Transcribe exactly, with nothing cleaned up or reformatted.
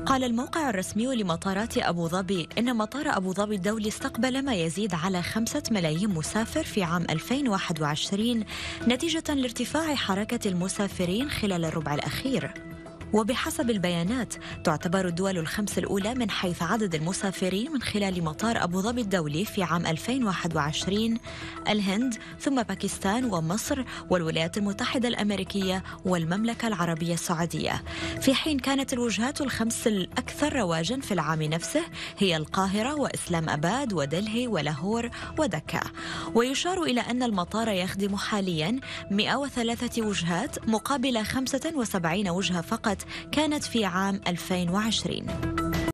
قال الموقع الرسمي لمطارات أبو ظبي إن مطار أبو ظبي الدولي استقبل ما يزيد على خمسة ملايين مسافر في عام ألفين وواحد وعشرين نتيجة لارتفاع حركة المسافرين خلال الربع الأخير. وبحسب البيانات تعتبر الدول الخمس الأولى من حيث عدد المسافرين من خلال مطار أبو ظبي الدولي في عام ألفين وواحد وعشرين الهند، ثم باكستان ومصر والولايات المتحدة الأمريكية والمملكة العربية السعودية، في حين كانت الوجهات الخمس الأكثر رواجا في العام نفسه هي القاهرة وإسلام أباد ودلهي ولاهور ودكا. ويشار إلى أن المطار يخدم حاليا مئة وثلاثة وجهات مقابل خمسة وسبعين وجهة فقط كانت في عام ألفين وعشرين.